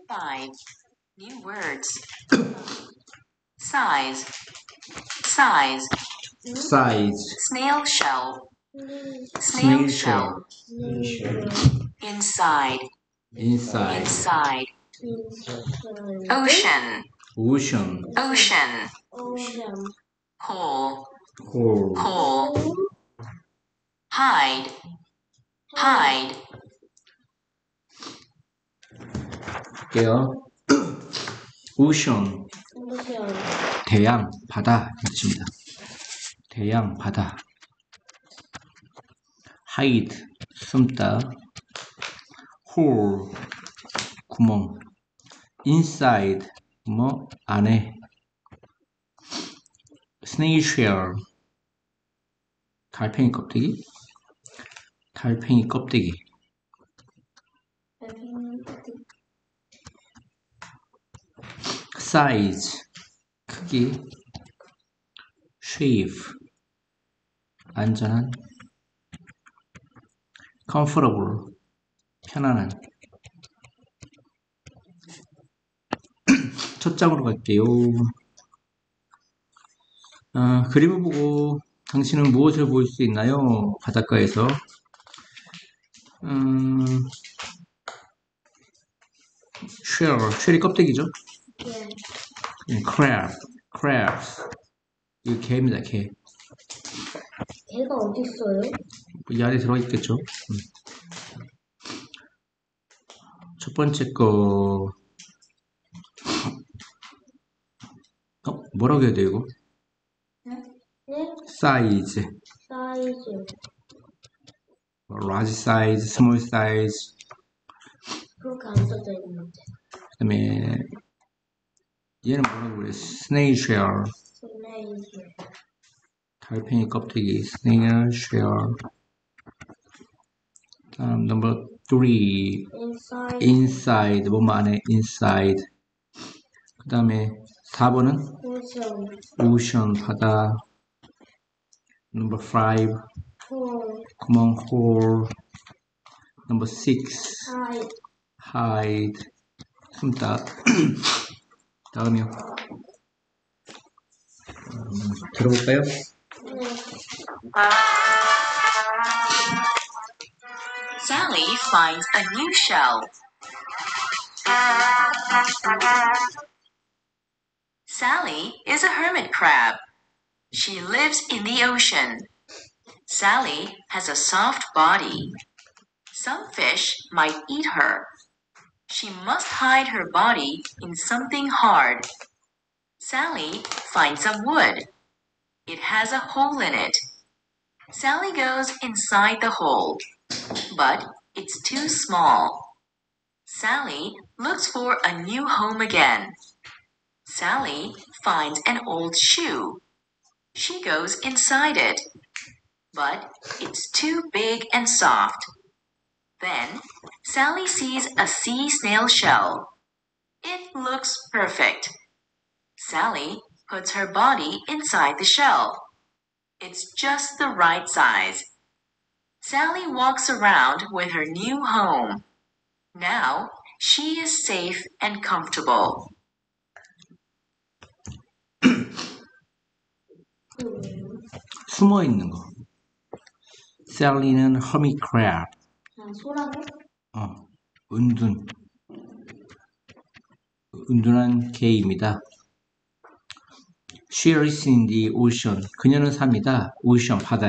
5. New words. Size. Size. Size. Snail shell. Snail shell. Inside. Inside. Inside. Ocean. Ocean. Ocean. Hole. Hole. Hole. Hide. Hide. 할게요. Ocean. 대양, 바다 뜻입니다. 대양, 바다. Hide. 숨다. Hole. 구멍. Inside. 뭐 안에. Snail shell. 달팽이 껍데기. 달팽이 껍데기. Size. 크기. Safe. 안전한. Comfortable. 편안한. 첫 장으로 갈게요. 그림을 보고 당신은 무엇을 보일 수 있나요? 바닷가에서. 쉘이 껍데기죠? crabs. 이거 개입니다, 개. 개가 어디 있어요? 이 안에 들어가 있겠죠? 첫 번째 거. 뭐라고 해야 돼요, 이거? 네? 사이즈. 사이즈. large size, small size. 그렇게 안 써져 있는데. 그 다음에 얘는 뭐라고 그래? snail shell. 스네이즈. 달팽이 껍데기. snail shell. 다음 넘버 3. 인사이드. inside. 뭐뭐 안에 inside. 그 다음에 4번은 오션. ocean. 바다. 넘버 5. 홀. 구멍 hole. 넘버 6. 하이드. hide. 숨다. 다음이요. 들어볼까요? 네. Sally finds a new shell. Sally is a hermit crab. She lives in the ocean. Sally has a soft body. Some fish might eat her. She must hide her body in something hard. Sally finds some wood. It has a hole in it. Sally goes inside the hole, but it's too small. Sally looks for a new home again. Sally finds an old shoe. She goes inside it, but it's too big and soft. Then Sally sees a sea snail shell. It looks perfect. Sally puts her body inside the shell. It's just the right size. Sally walks around with her new home. Now she is safe and comfortable. 숨어 있는 거. Sally는 hermit crab. 소라게? 은둔한 개입니다. She lives in the ocean. 그녀는 삽니다. ocean, 바다에.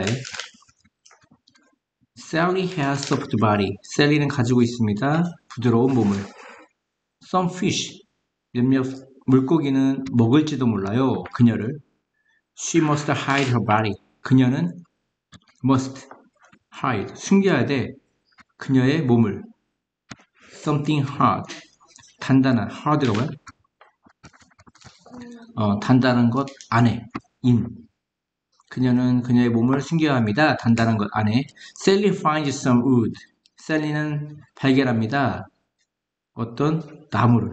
Sally has soft body. Sally는 가지고 있습니다. 부드러운 몸을. Some fish. 몇몇 물고기는 먹을지도 몰라요. 그녀를. She must hide her body. 그녀는 must hide. 숨겨야 돼. 그녀의 몸을. Something hard. 단단한. hard가 뭐야? 단단한 것 안에. in. 그녀는 그녀의 몸을 숨겨야 합니다. 단단한 것 안에. Sally finds some wood. Sally는 발견합니다. 어떤 나무를.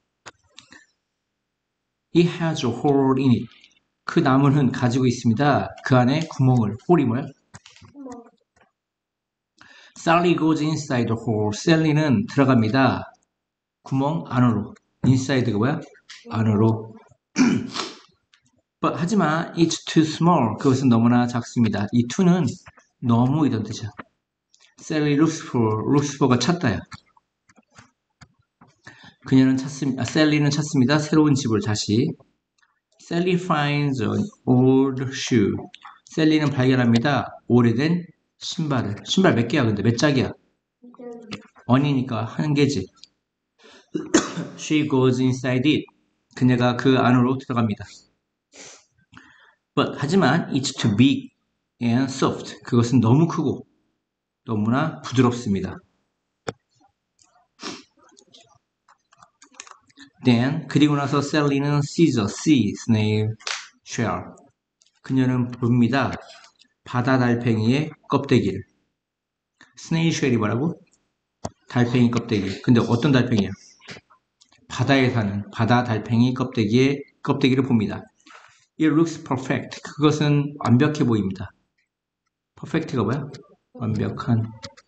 It has a hole in it. 그 나무는 가지고 있습니다. 그 안에 구멍을. 홀이 뭐야? Sally goes inside the hole. Sally는 들어갑니다. 구멍 안으로. inside가 뭐야? 안으로. 하지만 it's too small. 그것은 너무나 작습니다. 이 to는 너무 이런 뜻이야. Sally looks for가 찾다야. 그녀는 찾습니다. Sally는 찾습니다. 새로운 집을 다시. Sally finds an old shoe. 셀리는 발견합니다. 오래된 신발을. 신발 몇 개야 근데? 몇 짝이야? 원이니까 한 개지. She goes inside it. 그녀가 그 안으로 들어갑니다. 하지만 it's too big and soft. 그것은 너무 크고 너무나 부드럽습니다. Then 그리고 나서 Sally는 sees a sea snail shell. 그녀는 봅니다. 바다 달팽이의 껍데기를. snail shell이 뭐라고? 달팽이 껍데기. 근데 어떤 달팽이야? 바다에 사는 바다 달팽이 껍데기를 봅니다. It looks perfect. 그것은 완벽해 보입니다. perfect가 뭐야? 완벽한.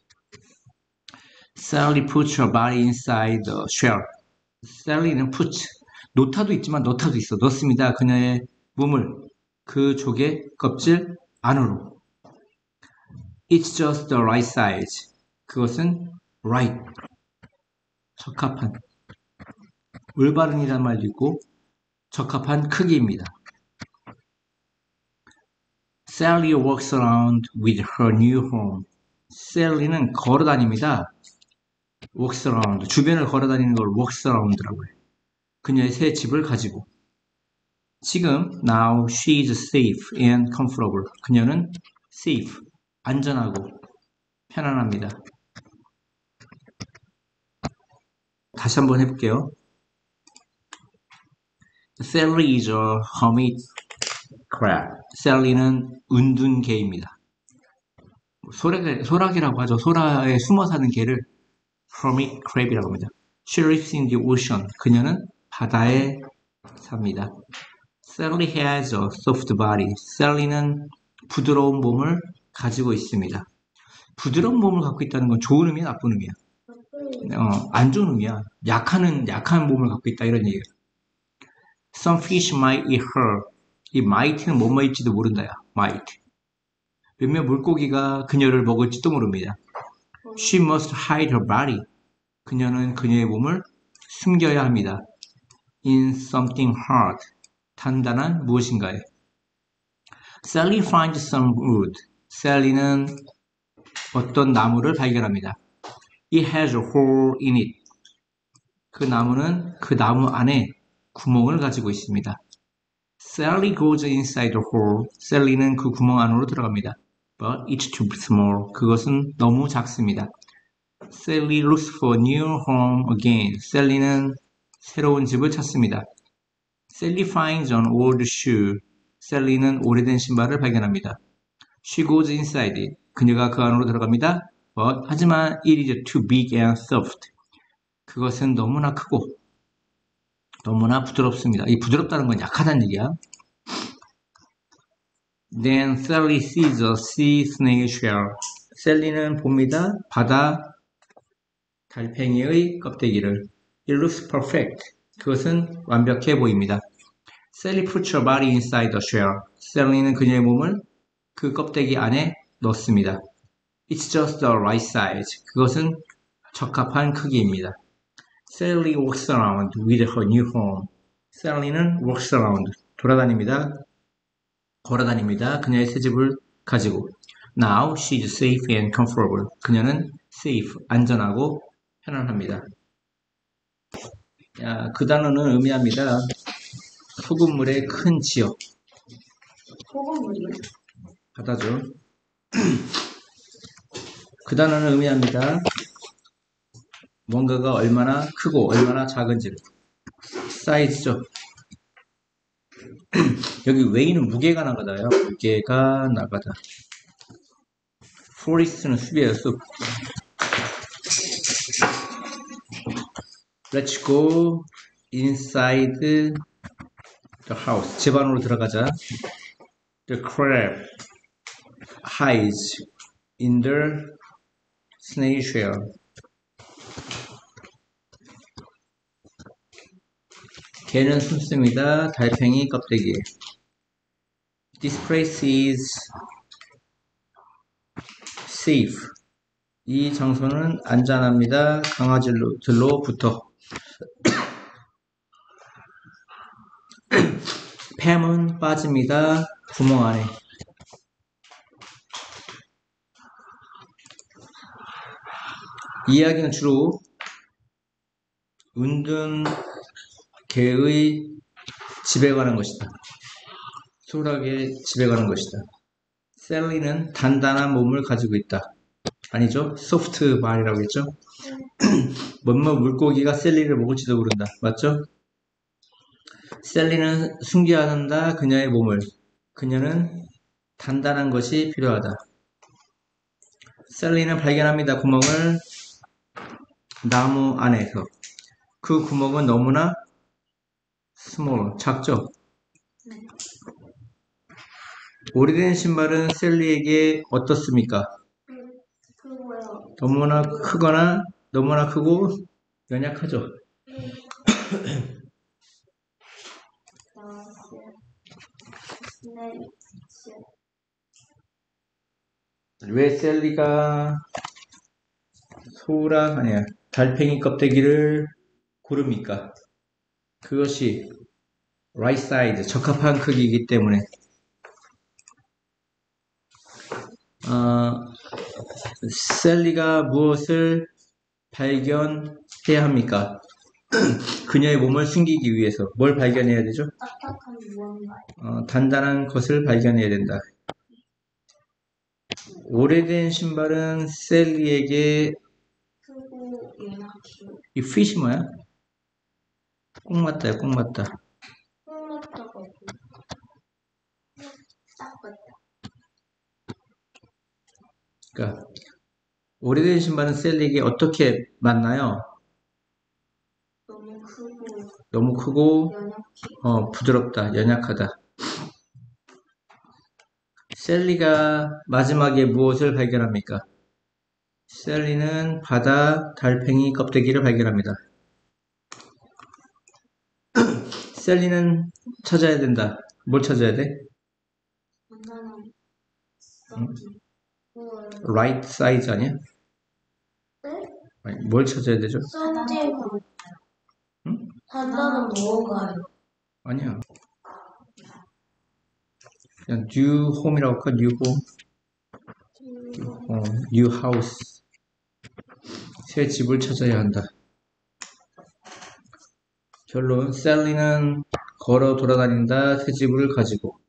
Sally puts her body inside the shell. Sally는 puts, 놓다도 있지만 넣다도 있어. 넣습니다. 그녀의 몸을 그 조개 껍질 안으로. It's just the right size. 그것은 right, 적합한. 올바른이라는 말도 있고 적합한 크기입니다. Sally walks around with her new home. Sally는 걸어 다닙니다. walks around, 주변을 걸어 다니는 걸 walks around라고 해요. 그녀의 새 집을 가지고. 지금 now she is safe and comfortable. 그녀는 safe, 안전하고 편안합니다. 다시 한번 해볼게요. Sally is a hermit crab. Sally는 은둔개입니다. 소라게라고 하죠. 소라에 숨어 사는 개를 hermit crab이라고 합니다. She lives in the ocean. 그녀는 바다에 삽니다. Sally has a soft body. Sally는 부드러운 몸을 가지고 있습니다. 부드러운 몸을 갖고 있다는 건 좋은 의미야, 나쁜 의미야? 안 좋은 의미야. 약한 몸을 갖고 있다 이런 얘기예요. Some fish might eat her. 이 might는 못 먹을지도 모른다야. might. 몇몇 물고기가 그녀를 먹을지도 모릅니다. She must hide her body. 그녀는 그녀의 몸을 숨겨야 합니다. In something hard. 단단한 무엇인가에. Sally finds some wood. Sally는 어떤 나무를 발견합니다. It has a hole in it. 그 나무는 그 나무 안에 구멍을 가지고 있습니다. Sally goes inside the hole. Sally는 그 구멍 안으로 들어갑니다. But it's too small. 그것은 너무 작습니다. Sally looks for a new home again. Sally는 새로운 집을 찾습니다. Sally finds an old shoe. Sally는 오래된 신발을 발견합니다. She goes inside it. 그녀가 그 안으로 들어갑니다. 하지만 it is too big and soft. 그것은 너무나 크고 너무나 부드럽습니다. 이 부드럽다는 건 약하다는 얘기야. Then Sally sees a sea snail shell. 셀리는 봅니다. 바다 달팽이의 껍데기를. It looks perfect. 그것은 완벽해 보입니다. Sally puts her body inside the shell. 셀리는 그녀의 몸을 그 껍데기 안에 넣습니다. It's just the right size. 그것은 적합한 크기입니다. Sally walks around with her new home. Sally는 walks around, 돌아다닙니다. 걸어다닙니다. 그녀의 새 집을 가지고. Now she's safe and comfortable. 그녀는 safe, 안전하고 편안합니다. 그 단어는 의미합니다. 소금물의 큰 지역. 소금물이요? 바다죠. 그 단어는 의미합니다. 뭔가가 얼마나 크고 얼마나 작은지를. 사이즈죠. 여기 웨이는 무게가 나가다요. 무게가 나가다. 포리스트는 숲이에요. 숲. Let's go inside the house. 집 안으로 들어가자. The crab hides in the snail shell. 개는 숨습니다. 달팽이 껍데기에. This place is safe. 이 장소는 안전합니다. 강아지들로부터. 팸은 빠집니다. 구멍 안에. 이야기는 주로 은둔 개의 집에 가는 것이다. 소홀하게 집에 가는 것이다. 셀리는 단단한 몸을 가지고 있다. 아니죠? 소프트 바디라고 했죠? 뭐뭐 물고기가 셀리를 먹을지도 모른다. 맞죠? 셀리는 숨겨야 한다. 그녀의 몸을. 그녀는 단단한 것이 필요하다. 셀리는 발견합니다. 구멍을 나무 안에서. 그 구멍은 너무나 small, 작죠? 네. 오래된 신발은 셀리에게 어떻습니까? 그거요. 너무나 크거나 너무나 크고 연약하죠? 네. 왜 셀리가 달팽이 껍데기를 고릅니까? 그것이 right size, 적합한 크기이기 때문에. 셀리가 무엇을 발견해야 합니까? 그녀의 몸을 숨기기 위해서 뭘 발견해야 되죠? 딱딱한 무언가요. 단단한 것을 발견해야 된다. 오래된 신발은 셀리에게 크고 연약해요. 이 핏이 뭐야? 꼭 맞다요, 꼭 맞다. 홀랐다고 딱 맞다. 그러니까 오래된 신발은 셀리에게 어떻게 맞나요? 너무 크고 너무 크고 연약해. 부드럽다, 연약하다. 셀리가 마지막에 무엇을 발견합니까? 셀리는 바다 달팽이 껍데기를 발견합니다. 셀리는 찾아야 된다. 뭘 찾아야 돼? 단단한 응? 뭘 right size 아니야? 네? 아니, 뭘 찾아야 되죠? 썬제고 응? 단단한 무언가요. 아니야. 그냥 new home이라고 할까? new home. new house. 새 집을 찾아야 한다. 결론, 셀리는 걸어 돌아다닌다. 새 집을 가지고.